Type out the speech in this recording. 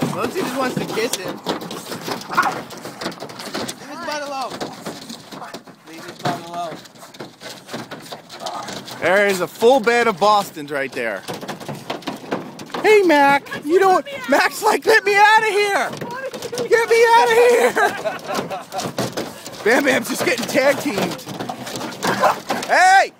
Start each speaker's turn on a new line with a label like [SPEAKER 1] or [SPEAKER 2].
[SPEAKER 1] Losi just wants to kiss him. Leave his butt alone. Leave his butt alone. There is a full bed of Bostons right there. Hey, Mac, you don't. Mac's like, get me out of here! Get me out of here! Bam Bam's just getting tag teamed. Hey!